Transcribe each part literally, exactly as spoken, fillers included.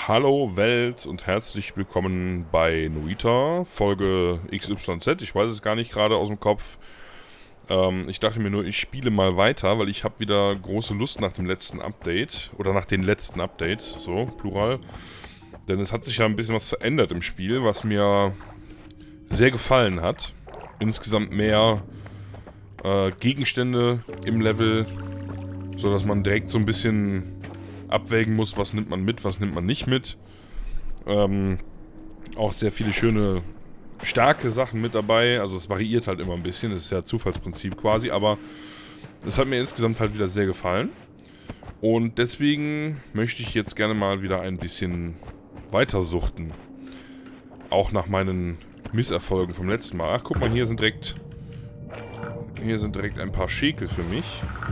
Hallo Welt und herzlich willkommen bei Noita, Folge X Y Z. Ich weiß es gar nicht gerade aus dem Kopf. Ähm, ich dachte mir nur, ich spiele mal weiter, weil ich habe wieder große Lust nach dem letzten Update. Oder nach den letzten Updates, so, Plural. Denn es hat sich ja ein bisschen was verändert im Spiel, was mir sehr gefallen hat. Insgesamt mehr äh, Gegenstände im Level, sodass man direkt so ein bisschen abwägen muss, was nimmt man mit, was nimmt man nicht mit. Ähm, auch sehr viele schöne, starke Sachen mit dabei. Also es variiert halt immer ein bisschen, das ist ja Zufallsprinzip quasi, aber es hat mir insgesamt halt wieder sehr gefallen. Und deswegen möchte ich jetzt gerne mal wieder ein bisschen weitersuchten. Auch nach meinen Misserfolgen vom letzten Mal. Ach, guck mal, hier sind direkt... Hier sind direkt ein paar Schekel für mich.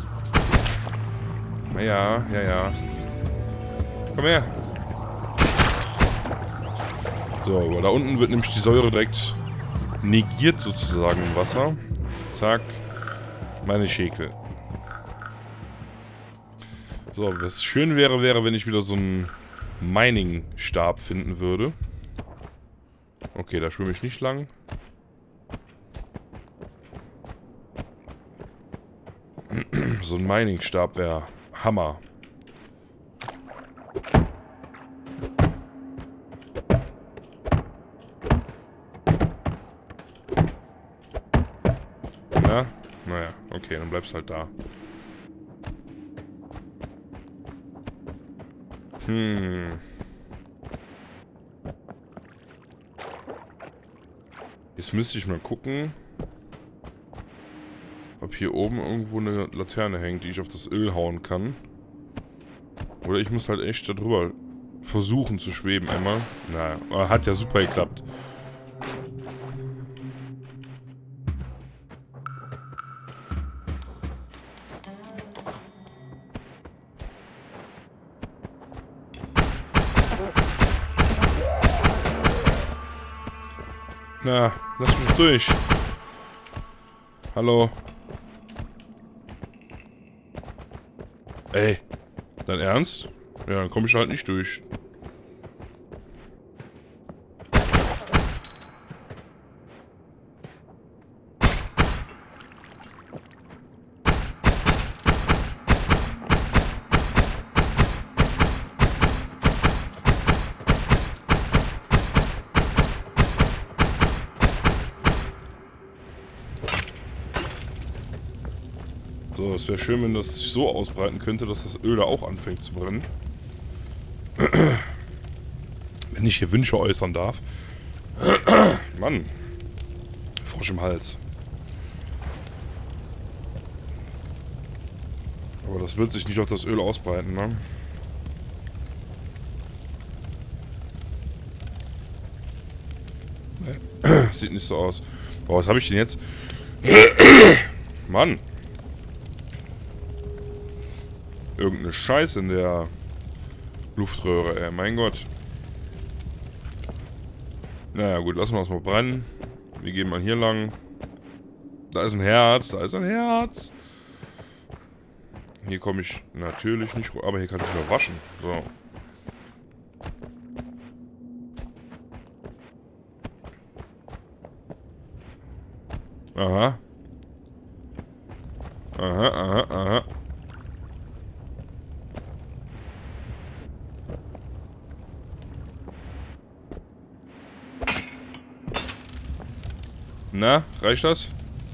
Naja, ja, ja. Komm her. So, weil da unten wird nämlich die Säure direkt negiert sozusagen im Wasser. Zack. Meine Schekel. So, was schön wäre, wäre, wenn ich wieder so einen Mining-Stab finden würde. Okay, da schwimme ich nicht lang. So ein Mining-Stab wäre Hammer. Na? Naja, okay, dann bleibst halt da. Hm. Jetzt müsste ich mal gucken, ob hier oben irgendwo eine Laterne hängt, die ich auf das Öl hauen kann. Oder ich muss halt echt da drüber versuchen zu schweben einmal. Naja, hat ja super geklappt. Na, lass mich durch. Hallo. Ey, dein Ernst? Ja, dann komme ich halt nicht durch. So, es wäre schön, wenn das sich so ausbreiten könnte, dass das Öl da auch anfängt zu brennen. Wenn ich hier Wünsche äußern darf. Mann. Frosch im Hals. Aber das wird sich nicht auf das Öl ausbreiten, ne? Nee. Sieht nicht so aus. Boah, was habe ich denn jetzt? Mann. Irgendeine Scheiße in der Luftröhre, ey. Mein Gott. Naja, gut, lassen wir es mal brennen. Wir gehen mal hier lang. Da ist ein Herz, da ist ein Herz. Hier komme ich natürlich nicht, aber hier kann ich nur waschen. So. Aha. Aha, aha, aha. Na, reicht das?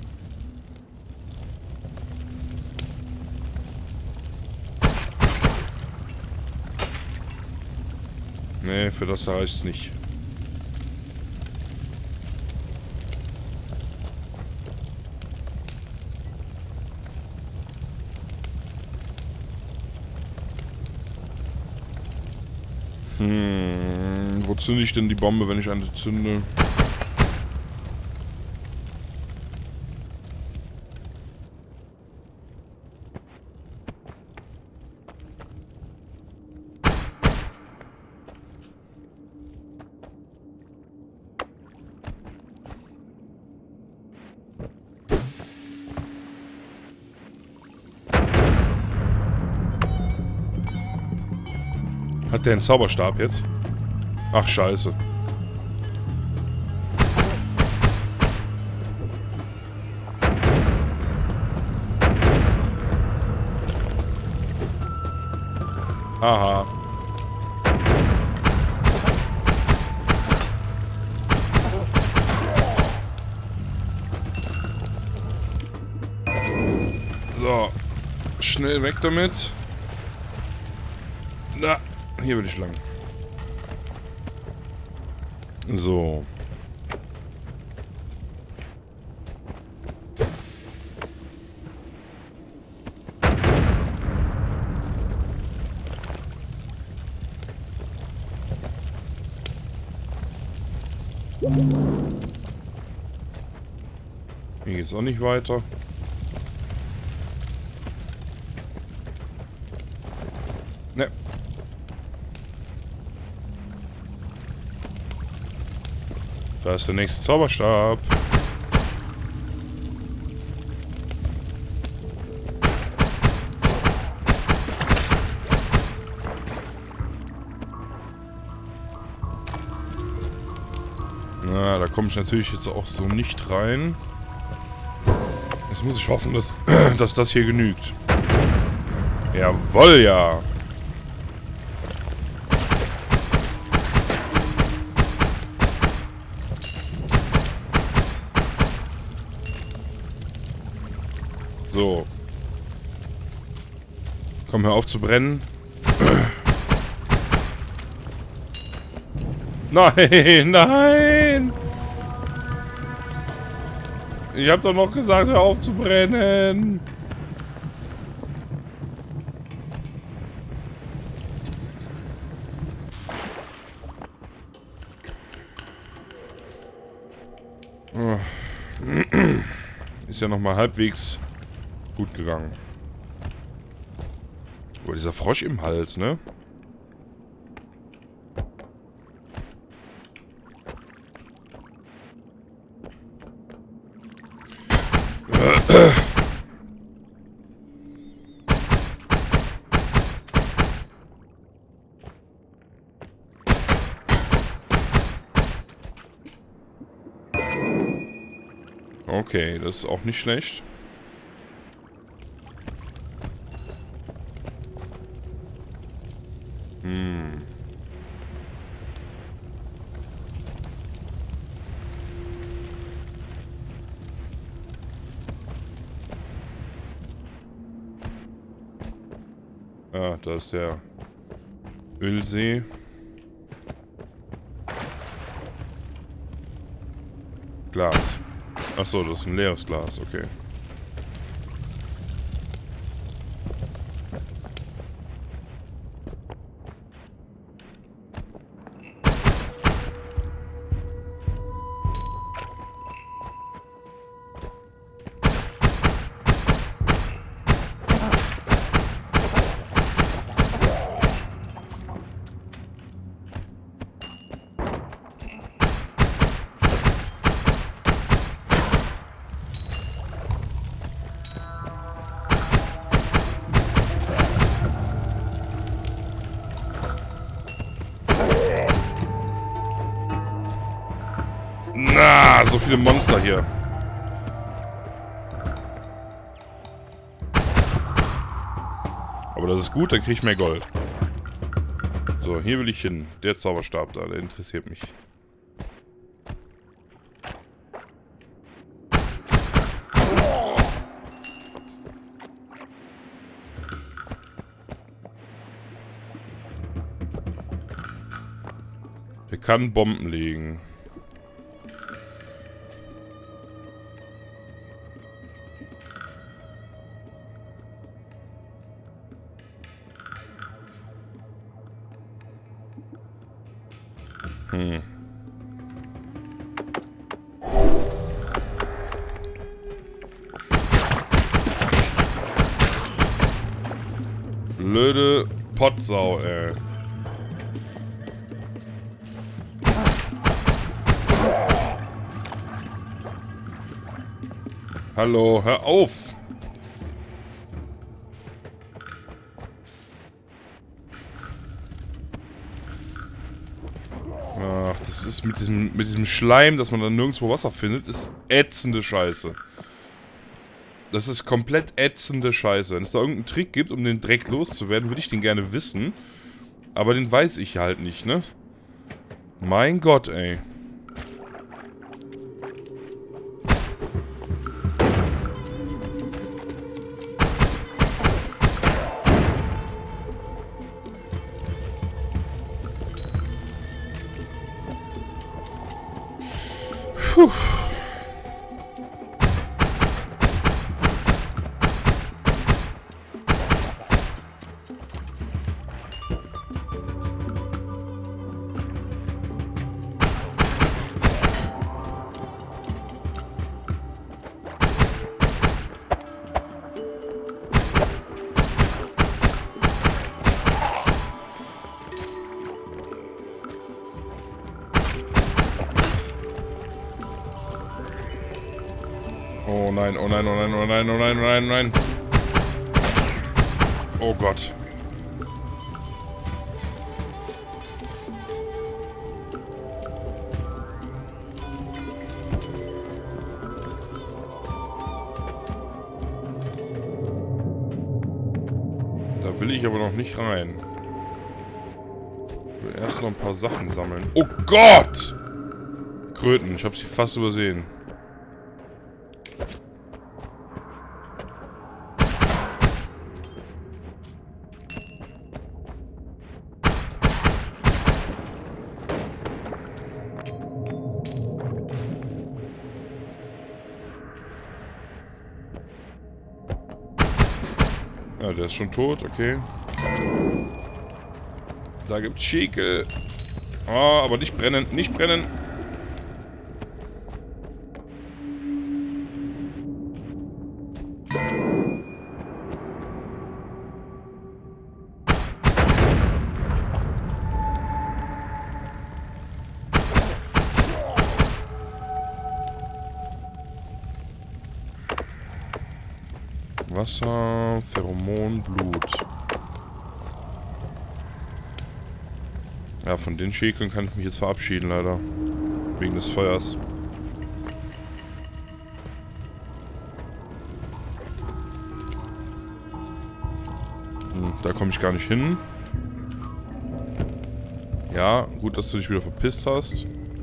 Nee, für das reicht es nicht. Hm, wo zünde ich denn die Bombe, wenn ich eine zünde? Hat der einen Zauberstab jetzt? Ach, scheiße. Aha. So. Schnell weg damit. Na, hier will ich lang. So. Hier geht's auch nicht weiter. Ne. Da ist der nächste Zauberstab. Na, da komme ich natürlich jetzt auch so nicht rein. Jetzt muss ich hoffen, dass, dass das hier genügt. Jawohl, ja. So. Komm, hör auf zu brennen. Nein, nein! Ich hab doch noch gesagt, hör auf zu brennen. Ist ja noch mal halbwegs gut gegangen. Oh, dieser Frosch im Hals, ne? Okay, das ist auch nicht schlecht. Hm. Ah, da ist der Ölsee. Glas. Achso, das ist ein leeres Glas, okay. Na, so viele Monster hier. Aber das ist gut, dann kriege ich mehr Gold. So, hier will ich hin. Der Zauberstab da, der interessiert mich. Der kann Bomben legen. Hm. Blöde Pottsau, ey. Hallo, hör auf! Das ist mit diesem, mit diesem Schleim, dass man dann nirgendwo Wasser findet, ist ätzende Scheiße. Das ist komplett ätzende Scheiße. Wenn es da irgendeinen Trick gibt, um den Dreck loszuwerden, würde ich den gerne wissen. Aber den weiß ich halt nicht, ne? Mein Gott, ey. Puh. Oh nein, oh nein, oh nein, oh nein, oh nein, oh nein, oh nein. Oh Gott. Da will ich aber noch nicht rein. Ich will erst noch ein paar Sachen sammeln. Oh Gott! Kröten, ich hab sie fast übersehen. Ja, der ist schon tot, okay. Da gibt's Schäkel. Oh, aber nicht brennen, nicht brennen. Wasser, Pheromon, Blut. Ja, von den Schäkeln kann ich mich jetzt verabschieden, leider. Wegen des Feuers. Hm, da komme ich gar nicht hin. Ja, gut, dass du dich wieder verpisst hast.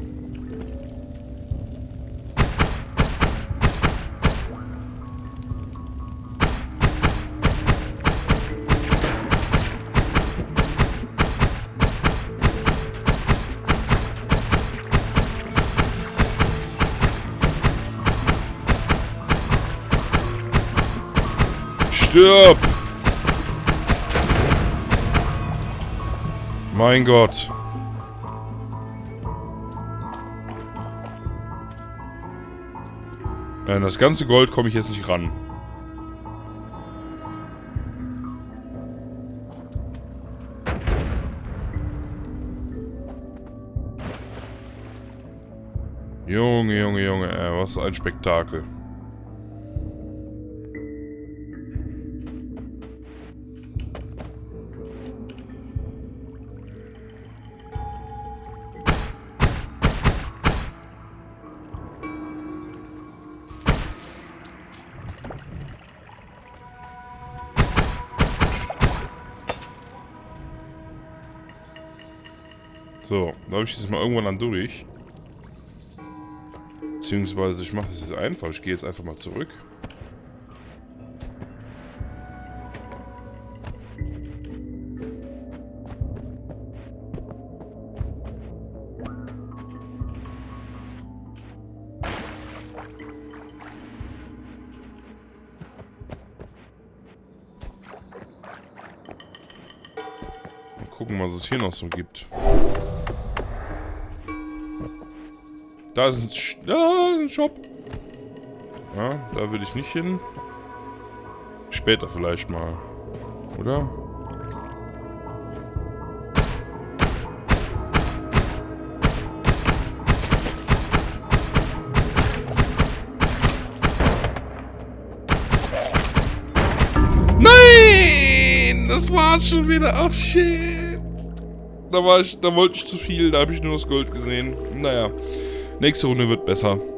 Stirb! Mein Gott. An das ganze Gold komme ich jetzt nicht ran. Junge, Junge, Junge, ey, was ein Spektakel. So, da habe ich jetzt mal irgendwann dann durch. Beziehungsweise ich mache das jetzt einfach. Ich gehe jetzt einfach mal zurück. Mal gucken, was es hier noch so gibt. Da ist ein, Sch da ist ein Shop. Ja, da will ich nicht hin. Später vielleicht mal. Oder? Nein! Das war's schon wieder. Ach, shit. da war ich, da wollte ich zu viel, da habe ich nur das Gold gesehen. Naja, nächste Runde wird besser.